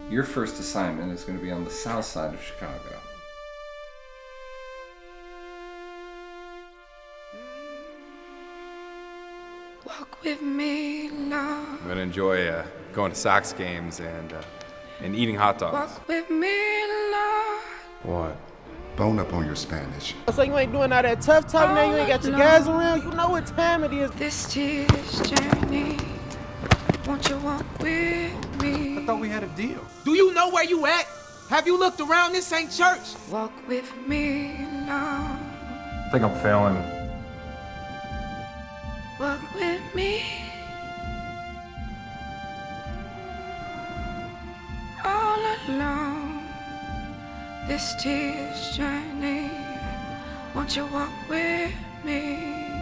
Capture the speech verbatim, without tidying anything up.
Your first assignment is going to be on the south side of Chicago. Walk with me, love. I'm gonna enjoy uh, going to Sox games and uh, and eating hot dogs. Walk with me, love. What? Bone up on your Spanish. So you ain't doing all that tough talk now, you ain't got your guys around, you know what time it is. This tear's journey, won't you walk with me? I thought we had a deal. Do you know where you at? Have you looked around? This ain't church. Walk with me, love. I think I'm failing. Walk with me. All alone, this tear's journey, won't you walk with me?